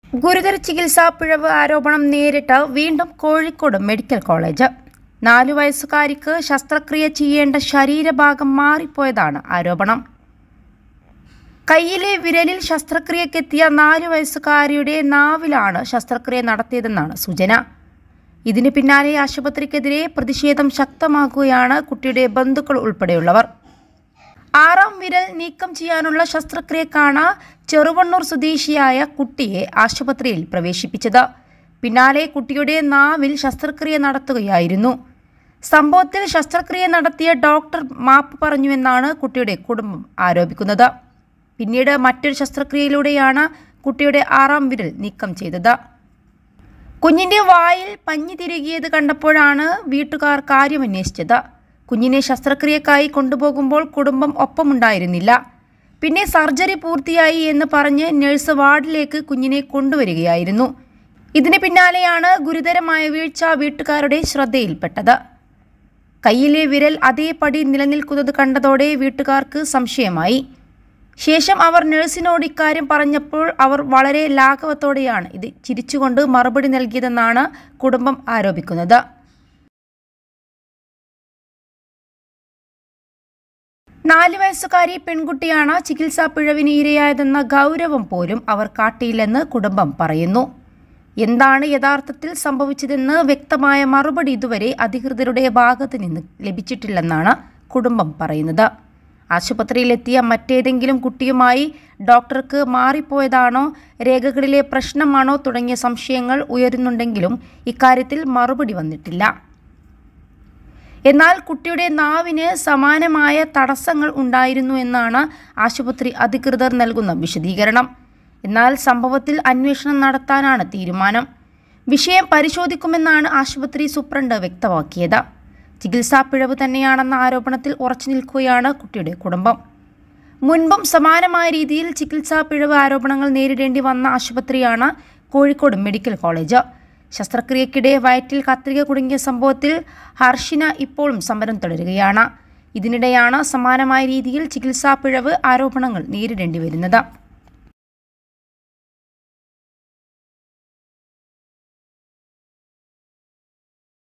ഗുരുതര ചികിത്സാ പിഴവ് ആരോപണം നേരിട്ട് വീണ്ടും കോഴിക്കോട് മെഡിക്കൽ കോളേജ്. 4 വയസ്സുകാരിക്ക് ശസ്ത്രക്രിയ ചെയ്യേണ്ട ശരീരഭാഗം മാറിപ്പോയതാണ് ആരോപണം. കൈയിലെ വിരലിൽ ശസ്ത്രക്രിയക്കെത്തിയ 4 വയസ്സുകാരിയുടെ നാവിലാണ് ശസ്ത്രക്രിയ നടത്തിയതെന്നാണ് സൂചന. ഇതിന് പിന്നാലെ ആശുപത്രിക്കെതിരെ പ്രതിഷേധം ശക്തമാക്കുകയാണ് കുട്ടിയുടെ ബന്ധുക്കൾ ഉൾപ്പെടെയുള്ളവർ. 6ാം വിരൽ നീക്കം ചെയ്യാനുള്ള ശസ്ത്രക്രിയക്കാണ് ചെറുവണ്ണൂർ സ്വദേശിയായ കുട്ടിയെ ആശുപത്രിയിൽ പ്രവേശിപ്പിച്ചത്. പിന്നാലെ കുട്ടിയുടെ നാവിൽ ശസ്ത്രക്രിയ നടത്തുകയായിരുന്നു. സംഭവത്തിൽ ശസ്ത്രക്രിയ നടത്തിയ ഡോക്ടർ മാപ്പ് പറഞ്ഞുവെന്നാണ് കുട്ടിയുടെ കുടുംബം ആരോപിക്കുന്നത്. പിന്നീട് മറ്റൊരു ശസ്ത്രക്രിയയിലൂടെയാണ് കുട്ടിയുടെ 6ാം വിരൽ നീക്കം ചെയ്തത്. കുഞ്ഞിന്റെ വായിൽ പഞ്ഞി തിരുകിയത് കണ്ടപ്പോഴാണ് വീട്ടുകാർ കാര്യമന്വേഷിച്ചത്. കുഞ്ഞിനെ ശസ്ത്രക്രിയക്കായി കൊണ്ടുപോകുമ്പോൾ കുടുംബം ഒപ്പമുണ്ടായിരുന്നില്ല. പിന്നെ സർജറി പൂർത്തിയായി എന്ന് പറഞ്ഞ് നഴ്സ് വാർഡിലേക്ക് കുഞ്ഞിനെ കൊണ്ടുവരികയായിരുന്നു. ഇതിന് പിന്നാലെയാണ് ഗുരുതരമായ വീഴ്ച വീട്ടുകാരുടെ ശ്രദ്ധയിൽപ്പെട്ടത്. കൈയിലെ വിരൽ അതേപടി നിലനിൽക്കുന്നത് കണ്ടതോടെ വീട്ടുകാർക്ക് സംശയമായി. ശേഷം അവർ നഴ്സിനോട് ഇക്കാര്യം പറഞ്ഞപ്പോൾ അവർ വളരെ ലാഘവത്തോടെയാണ് ഇത് ചിരിച്ചുകൊണ്ട് മറുപടി നൽകിയതെന്നാണ് കുടുംബം ആരോപിക്കുന്നത്. 4 വയസ്സുകാരി പെൺകുട്ടിയാണ് ചികിത്സാ പിഴവിന് ഇരയായതെന്ന ഗൗരവം പോലും അവർ കാട്ടിയില്ലെന്ന് കുടുംബം പറയുന്നു. എന്താണ് യഥാർത്ഥത്തിൽ സംഭവിച്ചതെന്ന് വ്യക്തമായ മറുപടി ഇതുവരെ അധികൃതരുടെ ഭാഗത്ത് നിന്ന് ലഭിച്ചിട്ടില്ലെന്നാണ് കുടുംബം പറയുന്നത്. ആശുപത്രിയിലെത്തിയ മറ്റേതെങ്കിലും കുട്ടിയുമായി ഡോക്ടർക്ക് മാറിപ്പോയതാണോ, രേഖകളിലെ പ്രശ്നമാണോ തുടങ്ങിയ സംശയങ്ങൾ ഉയരുന്നുണ്ടെങ്കിലും ഇക്കാര്യത്തിൽ മറുപടി വന്നിട്ടില്ല. എന്നാൽ കുട്ടിയുടെ നാവിന് സമാനമായ തടസ്സങ്ങൾ ഉണ്ടായിരുന്നു എന്നാണ് ആശുപത്രി അധികൃതർ നൽകുന്ന വിശദീകരണം. എന്നാൽ സംഭവത്തിൽ അന്വേഷണം നടത്താനാണ് തീരുമാനം. വിഷയം പരിശോധിക്കുമെന്നാണ് ആശുപത്രി സൂപ്രണ്ട് വ്യക്തമാക്കിയത്. ചികിത്സാ പിഴവ് തന്നെയാണെന്ന ആരോപണത്തിൽ ഉറച്ചു നിൽക്കുകയാണ് കുട്ടിയുടെ കുടുംബം. മുൻപും സമാനമായ രീതിയിൽ ചികിത്സാ പിഴവ് ആരോപണങ്ങൾ നേരിടേണ്ടി വന്ന ആശുപത്രിയാണ് കോഴിക്കോട് മെഡിക്കൽ കോളേജ്. ശസ്ത്രക്രിയക്കിടെ വയറ്റിൽ കത്രിക കുടുങ്ങിയ സംഭവത്തിൽ ഹർഷിന ഇപ്പോഴും സമരം തുടരുകയാണ്. ഇതിനിടെയാണ് സമാനമായ രീതിയിൽ ചികിത്സാ പിഴവ് ആരോപണങ്ങൾ നേരിടേണ്ടി വരുന്നത്.